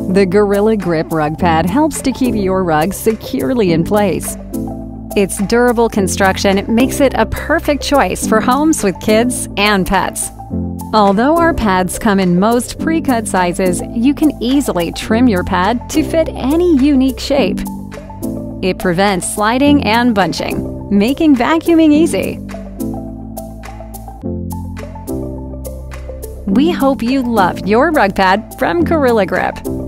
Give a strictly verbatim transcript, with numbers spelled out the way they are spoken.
The Gorilla Grip Rug Pad helps to keep your rug securely in place. Its durable construction makes it a perfect choice for homes with kids and pets. Although our pads come in most pre-cut sizes, you can easily trim your pad to fit any unique shape. It prevents sliding and bunching, making vacuuming easy. We hope you loved your rug pad from Gorilla Grip.